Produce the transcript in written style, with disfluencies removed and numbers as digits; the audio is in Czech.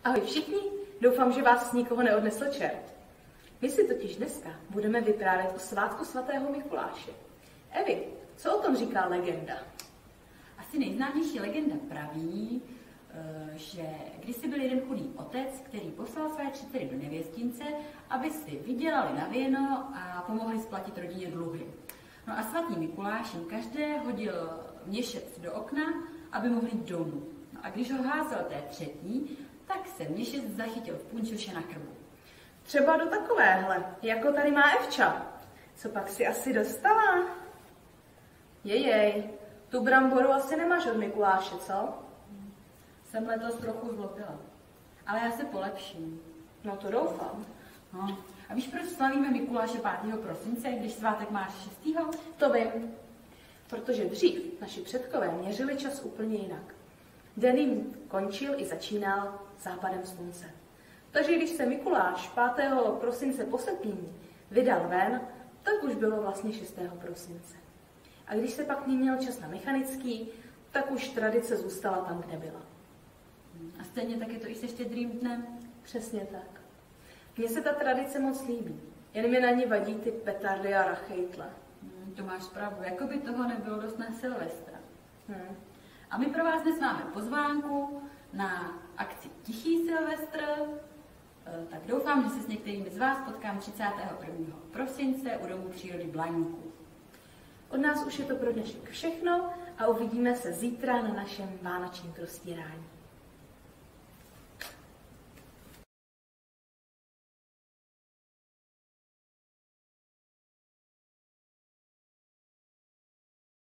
Ahoj všichni, doufám, že vás nikoho neodnesl čert. My si totiž dneska budeme vyprávět o svátku svatého Mikuláše. Evi, co o tom říká legenda? Asi nejznámější legenda praví, že kdysi byl jeden chudý otec, který poslal své 3 dcery do nevěstince, aby si vydělali na víno a pomohli splatit rodině dluhy. No a svatý Mikuláš jim každé hodil měšec do okna, aby mohli jít domů. No a když ho házel té 3., tak se měšec zachytil v punčoše na krbu. Třeba do takovéhle, jako tady má Evča. Co pak si asi dostala? Jejej, tu bramboru asi nemáš od Mikuláše, co? Jsem letos trochu zlobila, ale já se polepším. No to doufám. No. A víš, proč slavíme Mikuláše 5. prosince, když svátek máš 6. To vím, protože dřív naši předkové měřili čas úplně jinak. Den jim končil i začínal západem slunce. Takže když se Mikuláš 5. prosince po setmění vydal ven, tak už bylo vlastně 6. prosince. A když se pak měnil čas na mechanický, tak už tradice zůstala tam, kde byla. A stejně tak je to i se Štědrým dnem? Přesně tak. Mně se ta tradice moc líbí, jen mi na ní vadí ty petardy a rachejtle. To máš pravdu, jako by toho nebylo dost na Silvestra. A my pro vás dnes máme pozvánku na akci Tichý Silvestr, tak doufám, že se s některými z vás potkám 31. prosince u Domu přírody Blaníku. Od nás už je to pro dnešek všechno a uvidíme se zítra na našem vánočním prostírání.